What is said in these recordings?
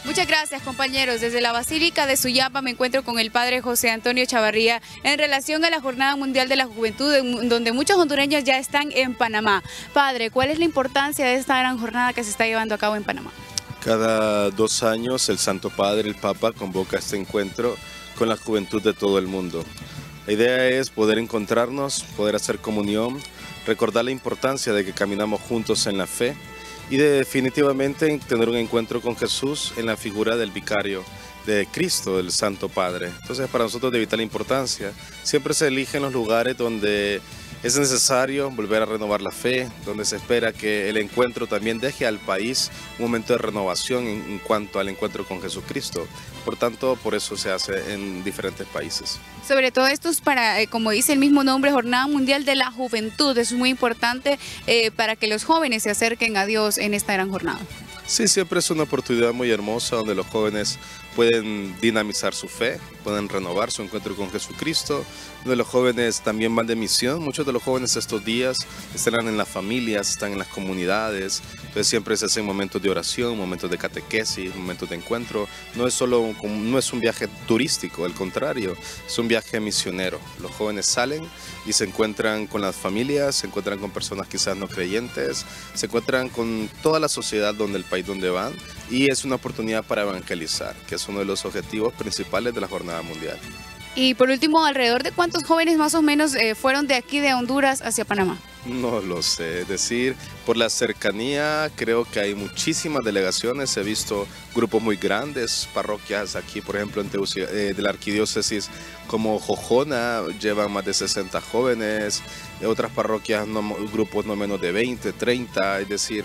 Muchas gracias, compañeros. Desde la Basílica de Suyapa me encuentro con el padre José Antonio Chavarría en relación a la Jornada Mundial de la Juventud, donde muchos hondureños ya están en Panamá. Padre, ¿cuál es la importancia de esta gran jornada que se está llevando a cabo en Panamá? Cada 2 años el Santo Padre, el Papa, convoca este encuentro con la juventud de todo el mundo. La idea es poder encontrarnos, poder hacer comunión, recordar la importancia de que caminamos juntos en la fe y definitivamente tener un encuentro con Jesús en la figura del vicario de Cristo, del Santo Padre. Entonces, para nosotros de vital importancia, siempre se eligen los lugares donde es necesario volver a renovar la fe, donde se espera que el encuentro también deje al país un momento de renovación en cuanto al encuentro con Jesucristo. Por tanto, por eso se hace en diferentes países. Sobre todo esto es para, como dice el mismo nombre, Jornada Mundial de la Juventud. Es muy importante para que los jóvenes se acerquen a Dios en esta gran jornada. Sí, siempre es una oportunidad muy hermosa donde los jóvenes pueden dinamizar su fe, pueden renovar su encuentro con Jesucristo, donde los jóvenes también van de misión. Muchos de los jóvenes estos días estarán en las familias, están en las comunidades, entonces siempre se hacen momentos de oración, momentos de catequesis, momentos de encuentro. No es un viaje turístico, al contrario, es un viaje misionero. Los jóvenes salen y se encuentran con las familias, se encuentran con personas quizás no creyentes, se encuentran con toda la sociedad del país donde van, y es una oportunidad para evangelizar, que es uno de los objetivos principales de la Jornada Mundial. Y por último, ¿alrededor de cuántos jóvenes más o menos fueron de aquí de Honduras hacia Panamá? No lo sé, es decir, por la cercanía creo que hay muchísimas delegaciones, he visto grupos muy grandes, parroquias aquí, por ejemplo, de la arquidiócesis como Jojona llevan más de 60 jóvenes, otras parroquias grupos no menos de 20, 30, es decir,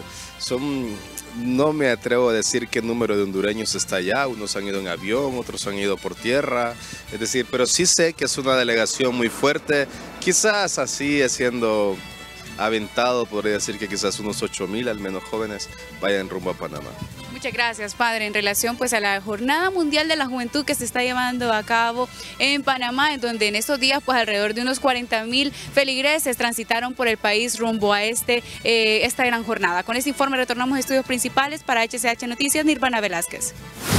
no me atrevo a decir qué número de hondureños está allá, unos han ido en avión, otros han ido por tierra, es decir, pero sí sé que es una delegación muy fuerte, quizás así siendo aventado, podría decir que quizás unos 8,000 al menos jóvenes vayan rumbo a Panamá. Muchas gracias, padre. En relación pues a la Jornada Mundial de la Juventud que se está llevando a cabo en Panamá, en donde en estos días pues alrededor de unos 40,000 feligreses transitaron por el país rumbo a esta gran jornada. Con este informe retornamos a estudios principales para HCH Noticias, Nirvana Velázquez.